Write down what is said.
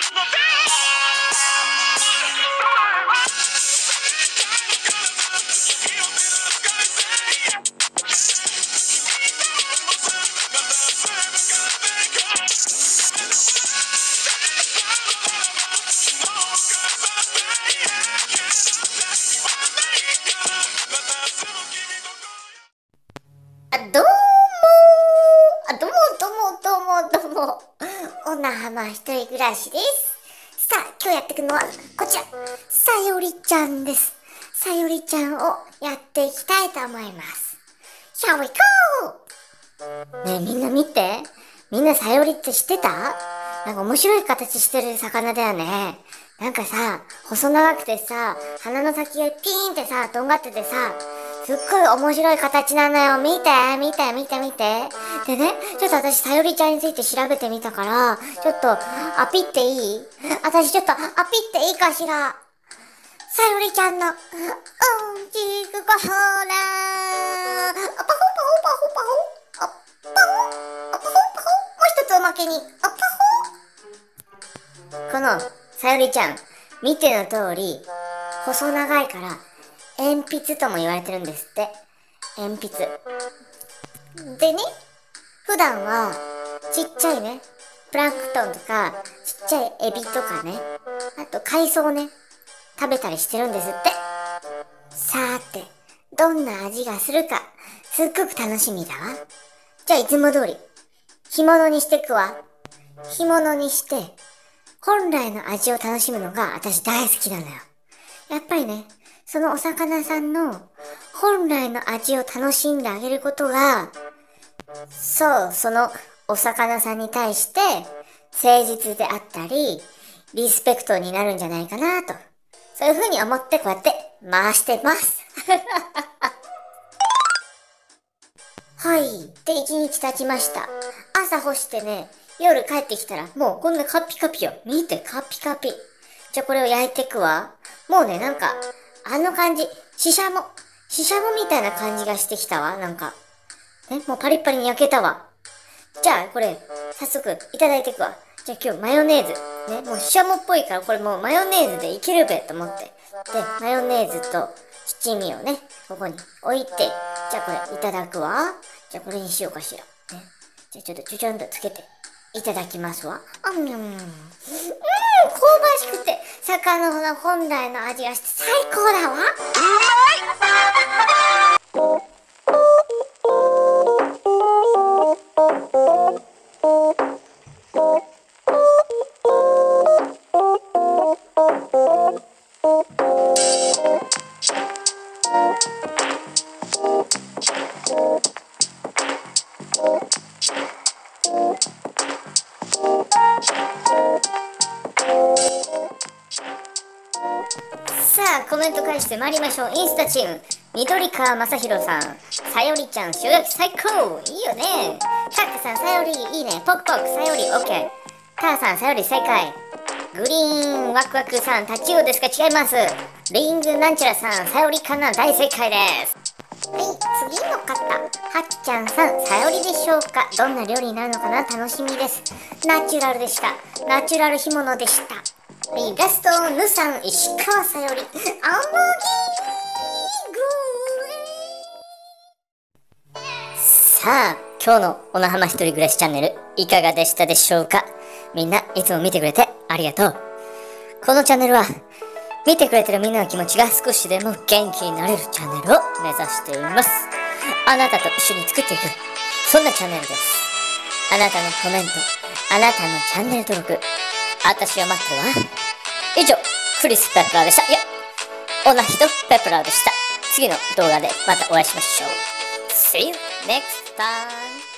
どうも、おなはま一人暮らしです。さあ、今日やっていくのは、こちら、さよりちゃんです。さよりちゃんをやっていきたいと思います。Shall we go? ねえ、みんな見て。みんなさよりって知ってた？なんか面白い形してる魚だよね。なんかさ、細長くてさ、鼻の先がピーンってさ、とんがっててさ、すっごい面白い形なのよ。見て。でね、ちょっと私、さよりちゃんについて調べてみたから、ちょっと、アピっていい？私ちょっと、アピっていいかしら？さよりちゃんの、ちくごほらー。パホパホパホパホ。パホ。パホパホ。もう一つおまけに、パホ。この、さよりちゃん、見ての通り、細長いから、鉛筆とも言われてるんですって。鉛筆。でね、普段は、ちっちゃいね、プランクトンとか、ちっちゃいエビとかね、あと海藻をね、食べたりしてるんですって。さーて、どんな味がするか、すっごく楽しみだわ。じゃあいつも通り、干物にしてくわ。干物にして、本来の味を楽しむのが私大好きなのよ。やっぱりね、そのお魚さんの本来の味を楽しんであげることが、そう、そのお魚さんに対して誠実であったり、リスペクトになるんじゃないかなと。そういう風に思ってこうやって回してます。はい。で、一日経ちました。朝干してね、夜帰ってきたらもうこんなカピカピよ。見て、カピカピ。じゃあこれを焼いてくわ。もうね、なんか、あの感じ、ししゃもみたいな感じがしてきたわ、なんか。ね、もうパリッパリに焼けたわ。じゃあ、これ、早速、いただいていくわ。じゃあ今日マヨネーズ。ね、もうシシャモっぽいから、これもうマヨネーズでいけるべ、と思って。で、マヨネーズと七味をね、ここに置いて、じゃあこれ、いただくわ。じゃあこれにしようかしら。ね。じゃあちょっとちょちょんとつけて、いただきますわ。香ばしくて、魚の本来の味がして最高だわ。さあ、コメント返して参りましょう。インスタチーム、緑川正宏さん、さよりちゃん、塩焼き最高いいよね。カッカさん、さよりいいね。ポクポク、さより OK。ターさん、さより正解。グリーンワクワクさん、タチウオですか？違います。リングなんちゃらさん、さよりかな？大正解です。はい、次の方。はっちゃんさん、さよりでしょうか？どんな料理になるのかな？楽しみです。ナチュラルでした。ナチュラル干物でした。ラスト、ヌさん、石川さより、アンバーギーグー。さあ、今日のおなはま一人暮らしチャンネル、いかがでしたでしょうか？みんないつも見てくれてありがとう。このチャンネルは、見てくれてるみんなの気持ちが少しでも元気になれるチャンネルを目指しています。あなたと一緒に作っていく、そんなチャンネルです。あなたのコメント、あなたのチャンネル登録、私は待ってるわ。以上、クリス・ペプラーでした。いや、オナヒとペプラーでした。次の動画でまたお会いしましょう。See you next time!